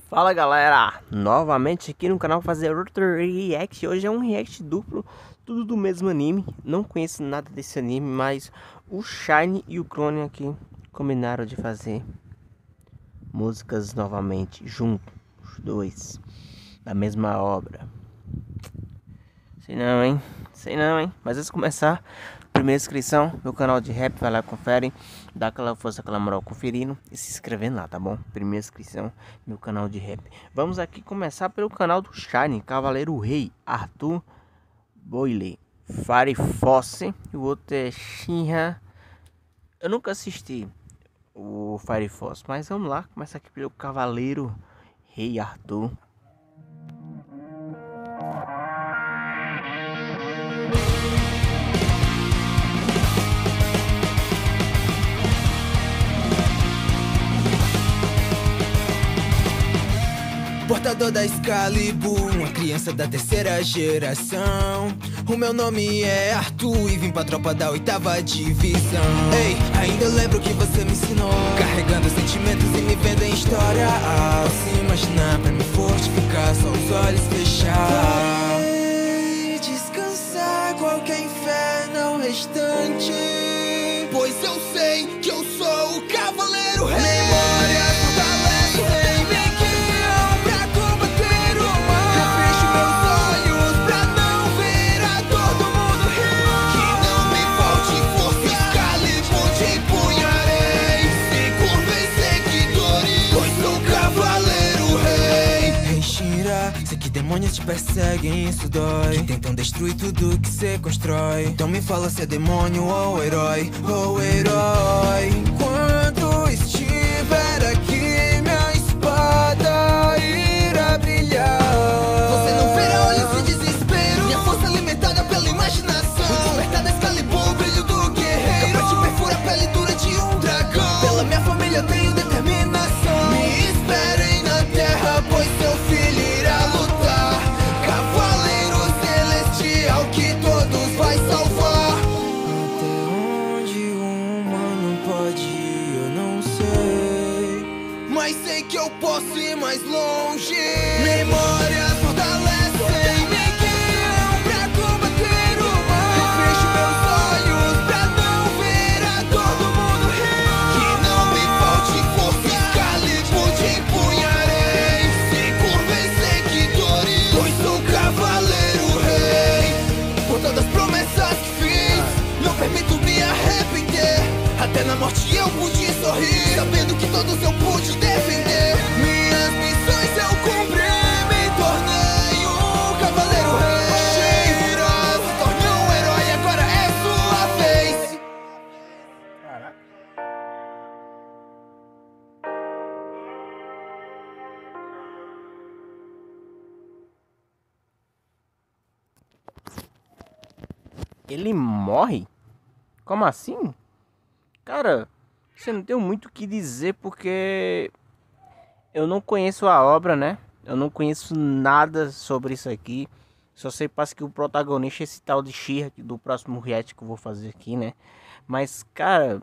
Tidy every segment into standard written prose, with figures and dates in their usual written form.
Fala galera, novamente aqui no canal fazer outro react. Hoje é um react duplo, tudo do mesmo anime. Não conheço nada desse anime, mas o Shine e o Clone aqui combinaram de fazer músicas novamente, juntos, os dois, da mesma obra. Sei não, hein? Mas antes de começar, primeira inscrição, meu canal de rap, vai lá, confere, dá aquela força, aquela moral conferindo e se inscrevendo lá, tá bom? Primeira inscrição, meu canal de rap. Vamos aqui começar pelo canal do Shine, Cavaleiro Rei, Arthur Boyle, Fire Fosse, e o outro é Shinra. Eu nunca assisti o Fire Fosse, mas vamos lá, começa aqui pelo Cavaleiro Rei Arthur. Portador da Excalibur, uma criança da terceira geração. O meu nome é Arthur e vim pra tropa da 8ª divisão. Ei, ainda lembro que você me ensinou, carregando sentimentos e me vendo em história. Ao se imaginar pra me fortificar, só os olhos fechar. Vai descansar qualquer inferno restante, pois eu sei que eu sou o Cavaleiro Rei. Sei que demônios te perseguem, isso dói, que tentam destruir tudo que cê constrói. Então me fala se é demônio ou herói, ou herói. Enquanto estiver aqui, minha espada irá brilhar. Você não verá olhos de desespero, minha força alimentada pela imaginação. O despertar da Excalibur, o brilho do guerreiro, capaz de perfurar a pele dura de um dragão. Pela minha família eu tenho determinação. Me esperem na terra, pois seu filho irá lutar. Cavaleiro celestial que todos vai salvar. Até onde o humano pode ir, eu não sei, mas sei que eu posso ir mais longe. Memórias fortalecem, me guiam pra combater o mal. Fecho meus olhos pra não ver a dor do mundo real. Que não me falte força, Excalibur te empunharei. Sem vencer seguidores, pois sou Cavaleiro Rei. Por todas as promessas que fiz, não permito me arrepender. Até na morte eu pude sorrir, sabendo que todos eu pude defender. Minhas missões eu cumpri, me tornei um Cavaleiro Rei. Cheiroso, se tornou um herói, agora é sua vez. Ele morre? Como assim? Cara, você não tem muito o que dizer porque eu não conheço a obra, né? Eu não conheço nada sobre isso aqui. Só sei parece que o protagonista é esse tal de She-Ra do próximo react que eu vou fazer aqui, né? Mas, cara,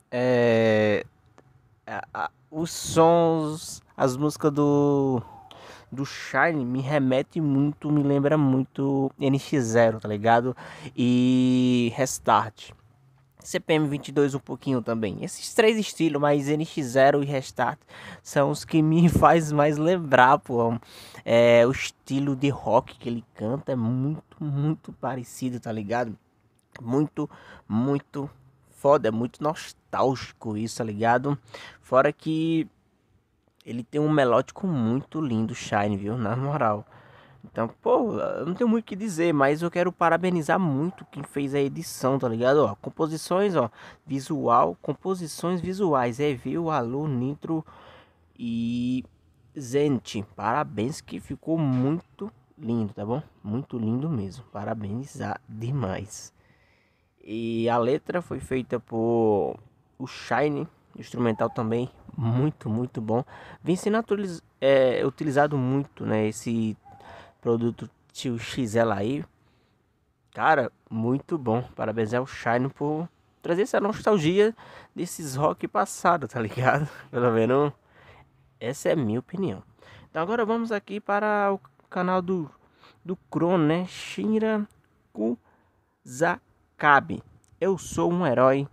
os sons, as músicas do Shine me remete muito, me lembra muito NX0, tá ligado? E Restart. CPM 22 um pouquinho também. Esses três estilos, mas NX0 e Restart são os que me faz mais lembrar, pô. O estilo de rock que ele canta é muito parecido, tá ligado? Muito foda, é muito nostálgico isso, tá ligado? Fora que ele tem um melódico muito lindo, Shine, viu? Na moral. Então, pô, eu não tenho muito o que dizer, mas eu quero parabenizar muito quem fez a edição, tá ligado? Ó, composições, ó, visual, composições visuais, viu? Alô, Nitro e Zente. Parabéns que ficou muito lindo, tá bom? Muito lindo mesmo, parabenizar demais. E a letra foi feita por o Shine, instrumental também, muito bom. Vem sendo utilizado muito, né, esse produto Tio XL aí. Cara, muito bom. Parabéns ao Shine por trazer essa nostalgia desses rock passado, tá ligado? Pelo menos essa é a minha opinião. Então agora vamos aqui para o canal do Crono, né? Shinra Kusakabe. Eu sou um herói.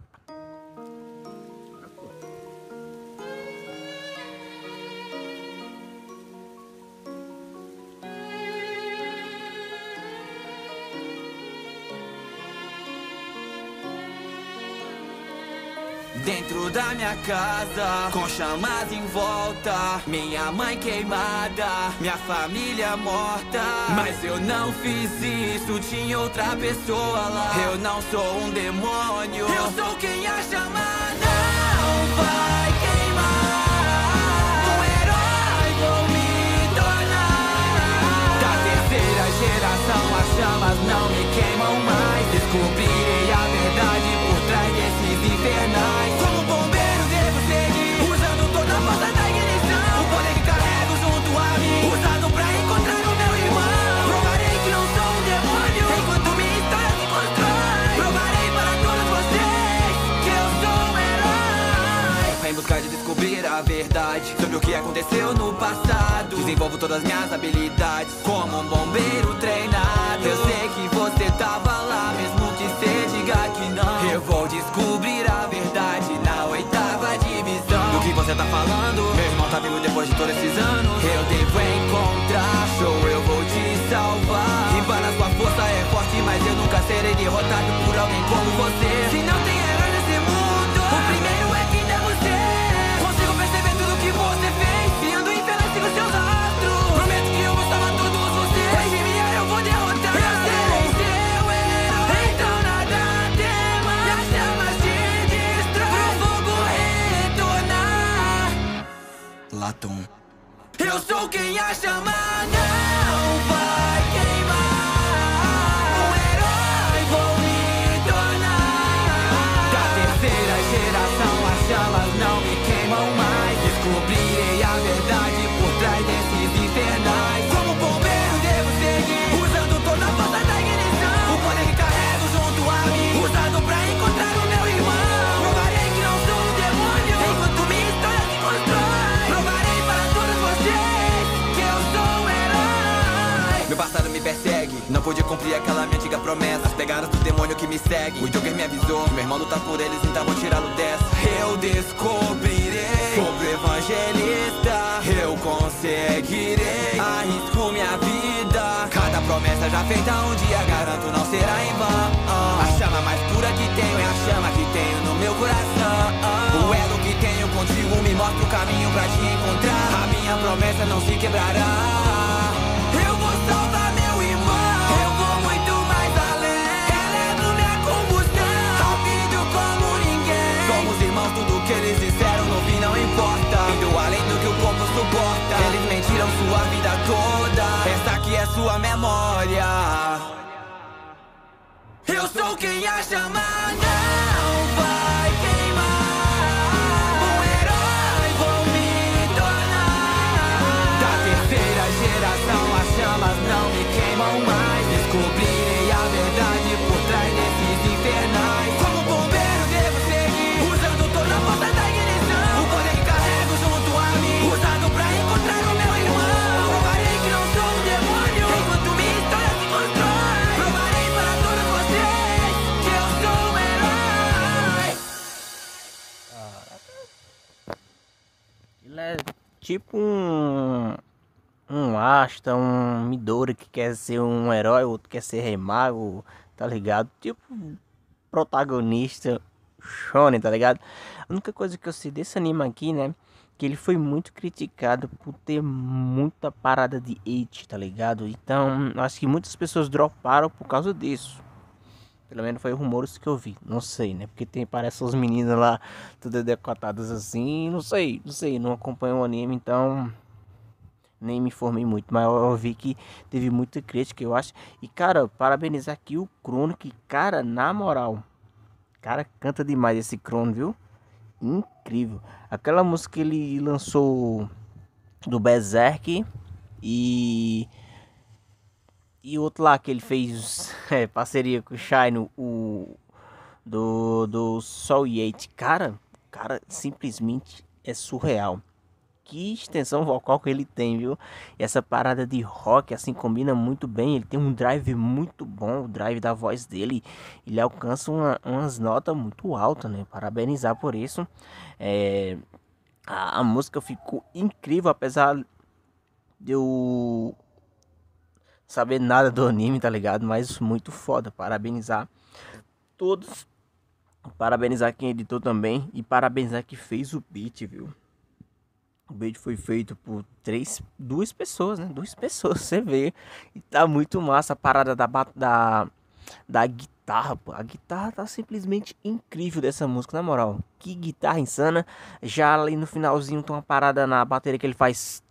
Dentro da minha casa, com chamas em volta, minha mãe queimada, minha família morta. Mas eu não fiz isso, tinha outra pessoa lá. Eu não sou um demônio, eu sou quem a chama não vai queimar. Um herói vou me tornar. Da terceira geração as chamas não me queimam mais. Descobrirei a verdade por trás desses infernais. Como bombeiro devo seguir, usando toda a força da ignição. O poder que carrego junto a mim, usado pra encontrar o meu irmão. Provarei que não sou um demônio, enquanto minha história se constrói. Provarei para todos vocês que eu sou um herói. Em busca de descobrir a verdade sobre o que aconteceu no passado. Desenvolvo todas as minhas habilidades como um bombeiro treinado. Eu sei que você tava lá, mesmo que cê diga que não. Eu vou descobrir a verdade na 8ª divisão. Do que você tá falando? Meu irmão tá vivo depois de todos esses anos. Eu devo encontrar, show, eu vou te salvar. E para sua força é forte, mas eu nunca serei derrotado por alguém como você. Se não tem herói nesse mundo, o primeiro é quem devo ser. Consigo perceber tudo que você fez, e ando em fé, sigo seus rastros. Prometo que eu vou salvar todos vocês. Hoje minha eu vou derrotar. Eu serei seu herói, então nada tema. E as chamas te destrói, pro fogo retornar. Latum. Eu sou quem a chama não vai queimar. Um herói vou me tornar. Da terceira geração as chamas não me queimam mais. Descobrirei a verdade por trás desses infernais. Como bombeiro devo seguir, usando toda a força da ignição. O poder que carrego junto a mim, usado pra encontrar o meu irmão. Provarei que não sou um demônio, enquanto minha história se constrói. Provarei para todos vocês que eu sou um herói. Meu passado me persegue, não pude cumprir aquela minha antiga promessa. As pegadas do demônio que me segue, o Joker me avisou, meu irmão luta por eles, então vou tirá-lo dessa. Eu descobrirei sobre o evangelista, eu conseguirei, arrisco minha vida. Cada promessa já feita um dia garanto não será em vão. A chama mais pura que tenho é a chama que tenho no meu coração. O elo que tenho contigo me mostra o caminho pra te encontrar. A minha promessa não se quebrará. Eu vou salvar meu irmão, eu vou muito mais além. Elevo minha combustão, rápido como ninguém. Somos irmãos, tudo que eles disseram no fim não importa. Indo além do que o corpo suporta. Eles mentiram sua vida toda, essa aqui é sua memória. Eu sou quem a chama não vai queimar. Um herói vou me tornar. Da terceira geração as chamas não me queimam mais. Descobrirei a verdade por trás desses infernais. Como bombeiro devo seguir, usando toda a força da ignição. O poder que carrego junto a mim, usado pra encontrar o meu irmão. Provarei que não sou um demônio, enquanto minha história se constrói. Provarei para todos vocês que eu sou um herói. Ele é tipo um Asta, um Midori que quer ser um herói, outro quer ser rei mago, tá ligado? Tipo protagonista shonen, tá ligado? A única coisa que eu sei desse anime aqui, né, que ele foi muito criticado por ter muita parada de hate, tá ligado? Então, acho que muitas pessoas droparam por causa disso. Pelo menos foi rumores que eu vi, não sei, né? Porque tem, parece os meninos lá, tudo decotadas assim, não sei, não acompanho o anime, então nem me informei muito, mas eu vi que teve muita crítica, eu acho. E cara, parabenizar aqui o Crono, que cara, na moral, cara, canta demais esse Crono, viu? Incrível. Aquela música que ele lançou do Berserk e outro lá que ele fez parceria com o Shine, o do Soul Yate. Cara, simplesmente é surreal. que extensão vocal que ele tem, viu? E essa parada de rock, assim, combina muito bem. Ele tem um drive muito bom, o drive da voz dele. Ele alcança umas notas muito altas, né? Parabenizar por isso. É, a música ficou incrível, apesar de eu saber nada do anime, tá ligado? Mas muito foda. Parabenizar todos. Parabenizar quem editou também. E parabenizar quem fez o beat, viu? O beat foi feito por duas pessoas, né? Duas pessoas, você vê. E tá muito massa a parada da guitarra, pô. A guitarra tá simplesmente incrível dessa música, na moral. Que guitarra insana. Já ali no finalzinho tem uma parada na bateria que ele faz.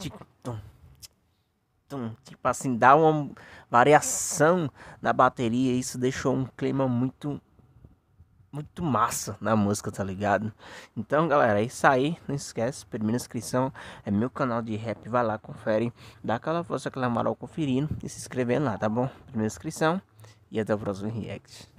Tipo assim, dá uma variação na bateria. Isso deixou um clima muito massa na música, tá ligado? Então, galera, é isso aí. Não esquece, primeira inscrição é meu canal de rap. Vai lá, confere. Dá aquela força, aquela moral conferindo e se inscrevendo lá, tá bom? Primeira inscrição e até o próximo react.